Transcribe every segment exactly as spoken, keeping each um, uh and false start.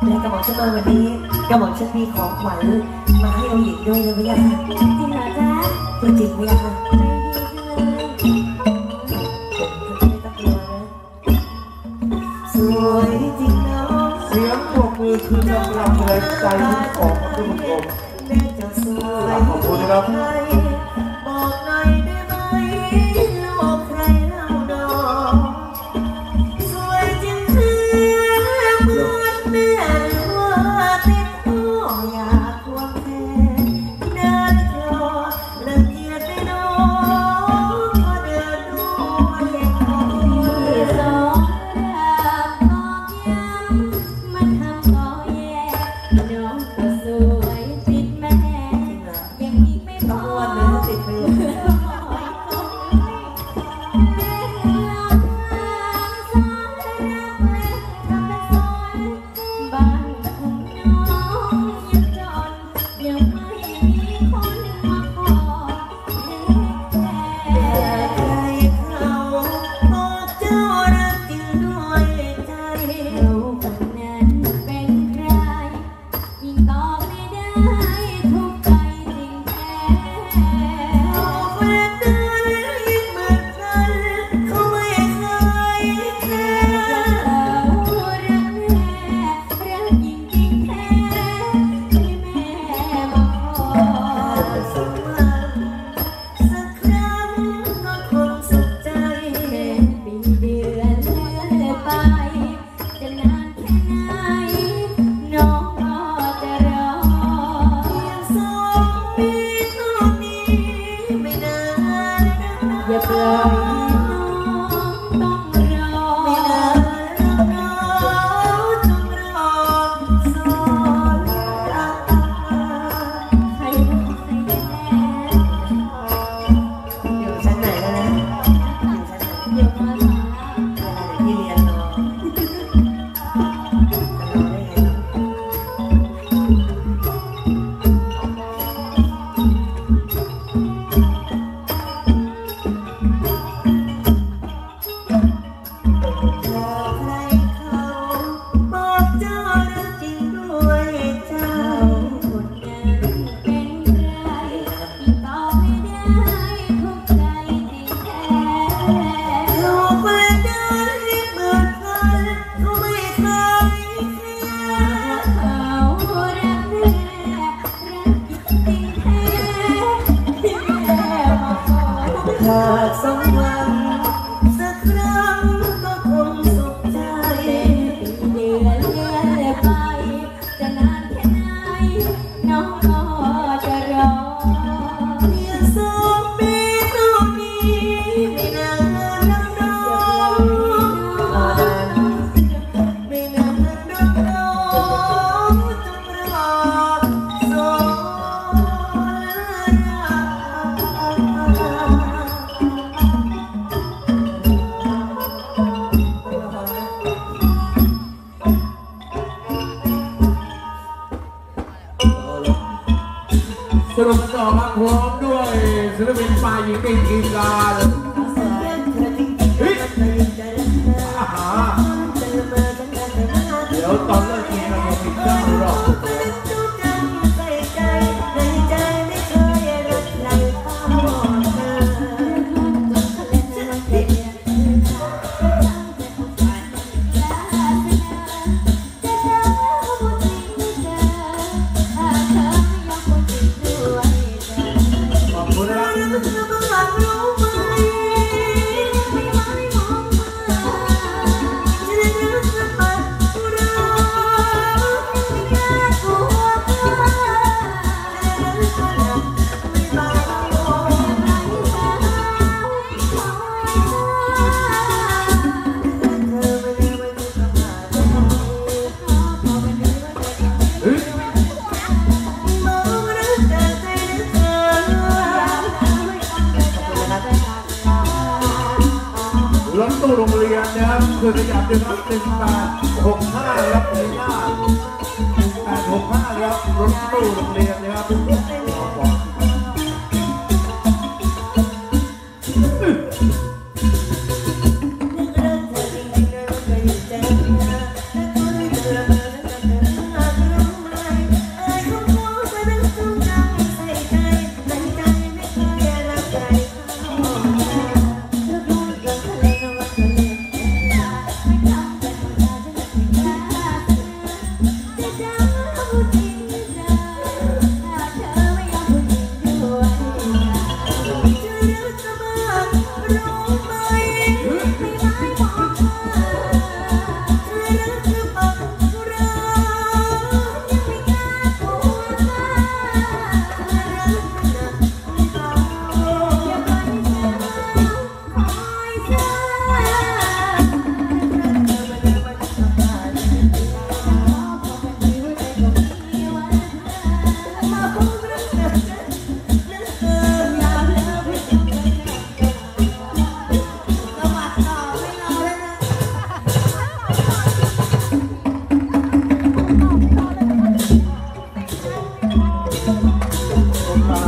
และกระหม่อมฉันมาวันนี้กระหม่อมฉันมีของขวัญมาให้องค์หญิงด้วยนะพี่ยาค่ะจริงเหรอจ๊ะพูดจริงพี่ยาค่ะสวยจริงเนาะเสียงปรบมือคือกำลังแรงใจของท่านผู้ชมขอบคุณนะครับบอกหน่อยได้ไหมโลกใครเล่าดอกสวยจริงคือเหมือนแม่ว่าติดพ่ออยากควงแขนเดินคลอละเอียดได้น้องก็เดินดูยังคงที่สองรักน้องยังมันทำก็แย่น้องก็สวยติดแม่ยังอีกไม่พอติดไปเลยสรุปต่อมาพร้อมด้วยศิลปินฝ่ายหญิงเป็นทีมงานเฮ้ยเดี๋ยวตอนเลิกกินเราจะมีเจ้ารอบรถตู้โรงเรียนนะครับคือขยับด้วยครับหนึ่งแปดหกห้าครับหนึ่งห้าแปดหกห้าครับรถตู้โรงเรียนนะครับ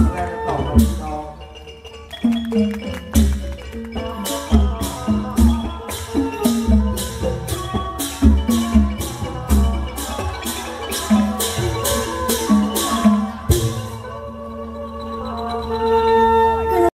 แรงต่อครับ